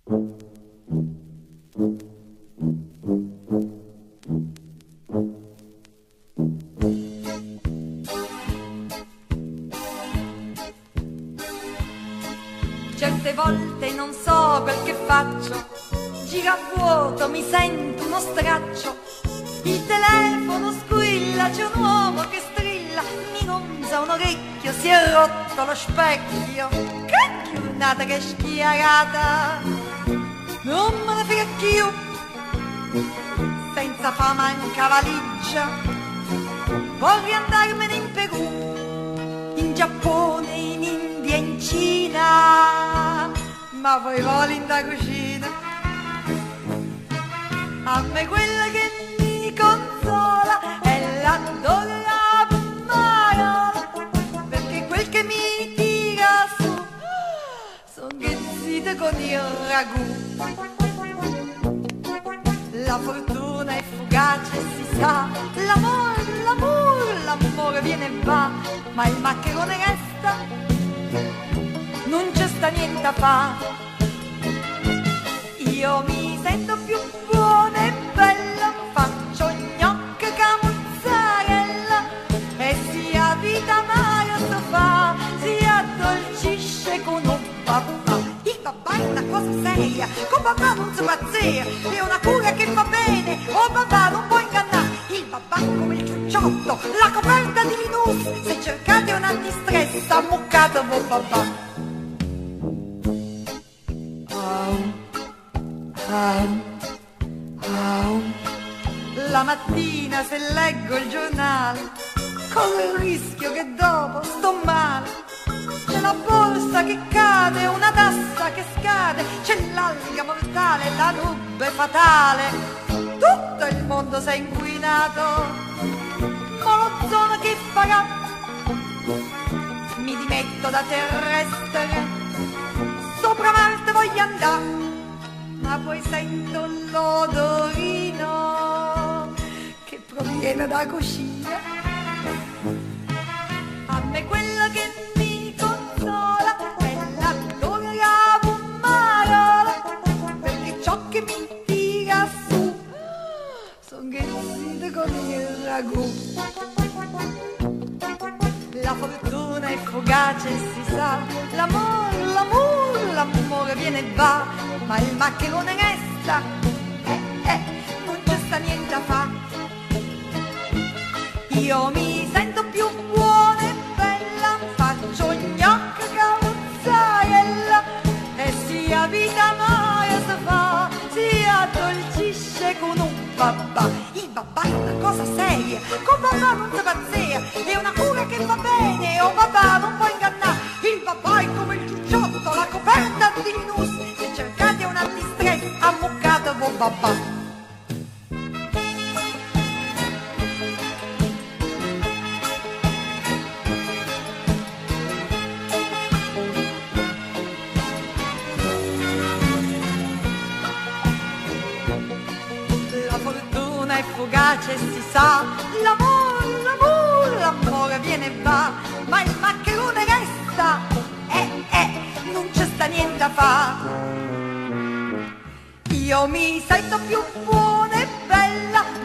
Certe volte non so quel che faccio, gira a vuoto, mi sento uno straccio. Il telefono squilla, c'è un uomo che strilla, mi gonza un orecchio, si è rotto lo specchio. Che giornata che schiarata, non me ne frega più, senza fame manca valigia, vorrei andarmene in Perù, in Giappone, in India, in Cina, ma poi voli in da cucina. A me quella che mi consola è l'odore della pomarola, perché quel che mi tira su son ghezzite con il ragù. La fortuna è fugace, si sa, l'amore viene e va, ma il maccherone resta, non c'è sta niente a fa. Io mi sento più buona e bella, faccio gnocchi e mozzarella, e sia vita mare so fa, si addolcisce con un papà. Il papà è una cosa seria, con papà non si pazzia, è una cura che va bene, oh papà non può ingannare. Il papà è come il ciucciotto, la coperta di Linus, se cercate un antistress ammuccate voi papà. La mattina se leggo il giornale corro il rischio che dopo sto male. C'è la borsa che cade, una tassa che scade, c'è l'alga mortale, la nube fatale. Tutto il mondo si è inquinato, ma l'ozono che farà? Mi dimetto da terrestre, sopra Marte voglio andare, ma poi sento l'odorino che proviene da cucina. A me quella che mi consola è l'odore della pomarola, perché ciò che mi tira su son ghezzite con il ragù. La fortuna è fugace, si sa, l'amore viene e va, ma il maccherone resta, non c'è sta niente a fa. Io mi sento più buona e bella, faccio gnocchi e mozzarella, e sia vita mare si fa, si addolcisce con un babà. Il babà è una cosa seria, con babà non si pazzia, è una cura che va bene, oh babà non può ingannare. Il babà è come il ciucciotto, la coperta di Linus, se cercate un antistress ammuccate voi babà. La fortuna è fugace, si sa, l'amore viene e va, ma il maccherone resta, non c'è sta niente a fa. Io mi sento più buona e bella,